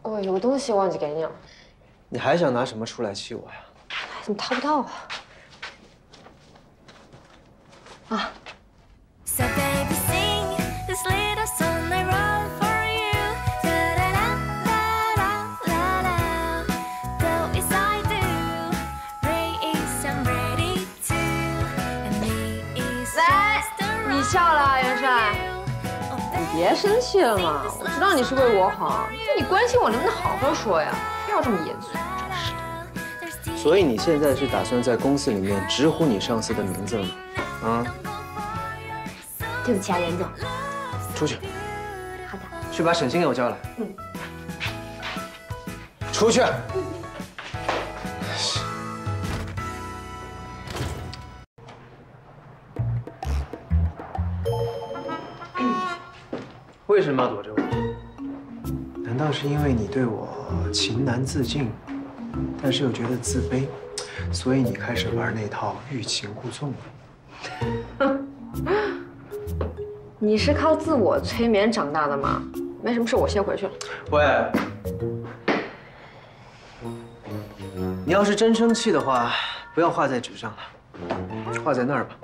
哦，有个东西忘记给你了。 你还想拿什么出来气我呀？ 怎么掏不到啊？啊！ So baby sing this little song I wrote for you. Da da da da da da. Do as I do. Ray is I'm ready to. And me is just a 你笑了，元帅。你别生气了嘛，我知道你是为我好，那你关心我能不能好好说呀？不要这么严肃，真是。 所以你现在是打算在公司里面直呼你上司的名字了吗？啊？ 对不起啊，袁总。 出去。 好的。 去把沈星给我叫来。 嗯。 出去。为什么要躲着我？难道是因为你对我情难自禁，但是又觉得自卑，所以你开始玩那套欲擒故纵了？ 你是靠自我催眠长大的吗？没什么事，我先回去了。 喂，你要是真生气的话，不要画在纸上了，画在那儿吧。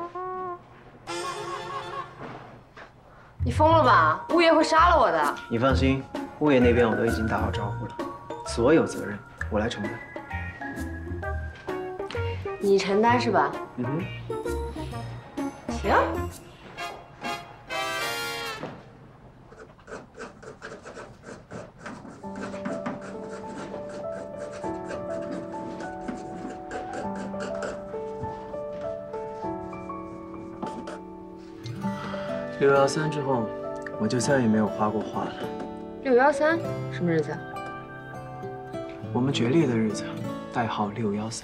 你疯了吧？物业会杀了我的。 你放心，物业那边我都已经打好招呼了，所有责任我来承担。 你承担是吧？ 嗯哼。 行。 613之后，我就再也没有画过画了。 613什么日子啊？ 我们决裂的日子，代号613。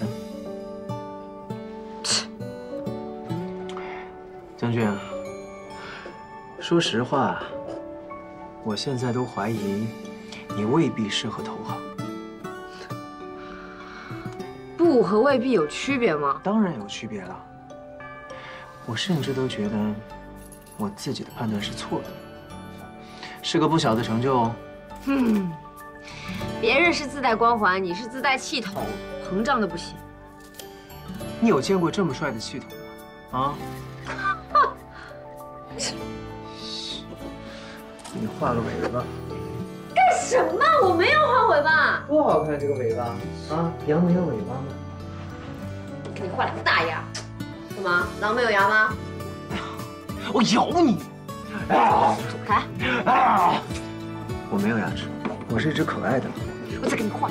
将军，说实话，我现在都怀疑你未必适合投行。 不和未必有区别吗？ 当然有区别了。我甚至都觉得。 我自己的判断是错的，是个不小的成就哦。 别人是自带光环，你是自带气筒，膨胀的不行。 你有见过这么帅的气筒吗？啊？你画个尾巴。 干什么？我没有画尾巴。 多好看这个尾巴啊！羊没有尾巴吗？ 给你画了个大牙。干嘛？狼没有牙吗？ 我咬你！ 走开！ 我没有牙齿，我是一只可爱的狼。 我再给你画。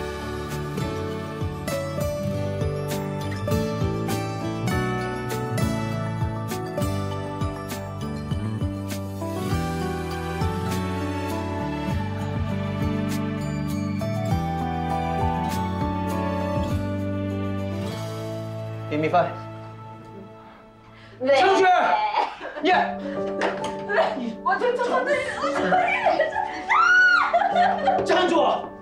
Give me five。将军。 耶！ 我就这么对， 站住！